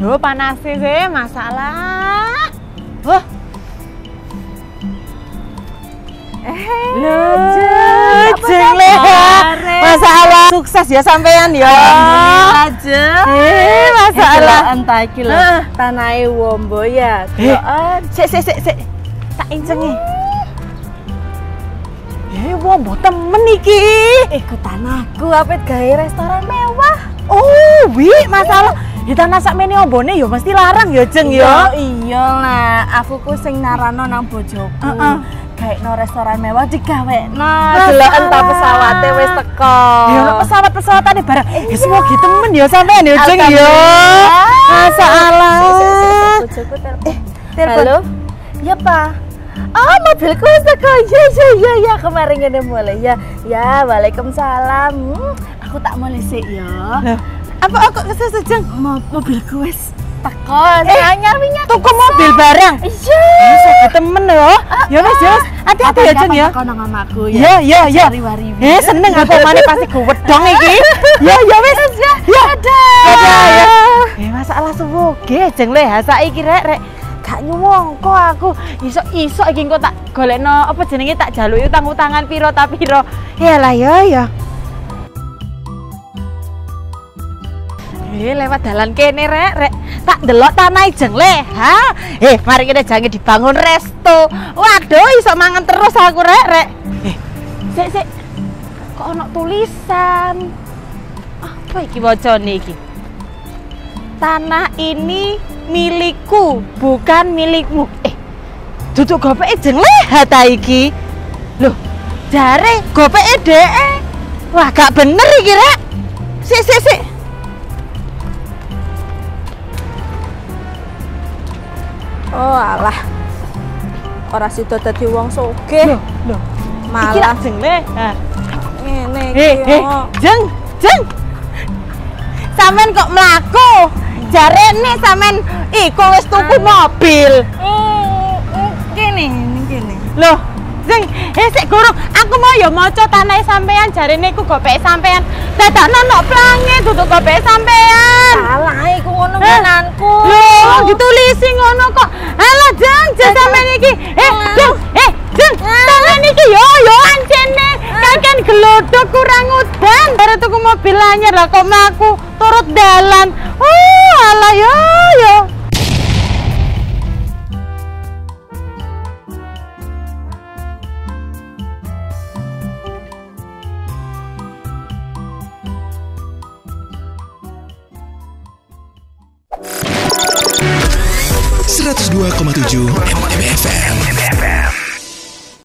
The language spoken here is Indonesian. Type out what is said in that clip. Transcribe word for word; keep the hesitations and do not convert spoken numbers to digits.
Aduh, panas sih, masalah. Wah. Eh, Jeng le. Masalah sukses ya sampean ya. aja. Eh, masalah entah iki lho. Tanahe Wombo ya. Heeh. Sik sik sik sik. Tak incengi. Eh, Wombo temen iki. Iku tanahku apit gawe restoran mewah. Oh, wi masalah. Ya tanah sakmene ombone ya mesti larang ya, Jeng ya. Iya lah, aku ku sing narano nang bojoku. Heeh. Gaekno restoran mewah digawekno. Delok entah pesawate wis teko. Ya pesawat-pesawatane barang. Ya semoga temen ya sampean ya, Jeng ya. Masalah. Bojoku telepon. Halo? Ya, Pak. Oh, mobilku wis teko. Ya, ya, ya, ya. Kemarin ngene mulai. Ya, ya, waalaikumsalam. Hmm, aku tak mulai sik ya. Loh, apa aku kesesat, Jeng? Mobilku wis teko. Saya nyarinya tuku mobil barang. Iya. Ya, temen loh. Ya wis, ya wis. Hati-hati ya, Jeng ya. Kono ngamaku Ya, ya, ya. Wari-wari. Eh, seneng aku mane pasti gowedong iki. Ya, ya wis. Ya, ada. Ada ya. Eh, masalah suwoge, Jeng le, ha saiki rek rek. Gak nyuwangko aku. Iso-iso iki engko tak golekno apa jenenge tak jaluki utang-utangan piro ta piro. Ya lah ya ya. Eh, lewat dalan kene rek rek. Tak ndelok tanah Jeng le. Ha? Eh, mari kita jange dibangun resto. Waduh, iso mangan terus aku rek rek. Eh, sik sik. Kok ono tulisan? Apa iki wacane iki? Tanah ini milikku, bukan milikmu. Eh, duduk gopeke Jeng le ta iki. Loh, jare gopeke dhek. Wah, gak bener iki rek. Sik sik sik. Oh alah, ora sida dadi wong sugih. Loh, loh. Malah Jeng le. Ha. ngene Eh, iki. eh, Jeng, Jeng. Sampean kok mlaku? Jarene sampean iku wis tuku mobil. Kene, kene. Loh, Jeng, eh sik gurung, aku mau ya maca tanahe sampean, jarene iku gopeke sampean. Dadakno nok plange duduk gopeke sampean. Salah iku ngono ngenanku. Loh, ditulisi ngono kok. Alah, Jeng, jas sampean iki. Eh, Jeng, eh, Jeng, sampean iki yo yo ancene. Kakek gelodok kurang udan. Bare tuku mobil anyar lah kok mlaku turut dalan. Oh, alah yo yo. seratus dua koma tujuh M M F M.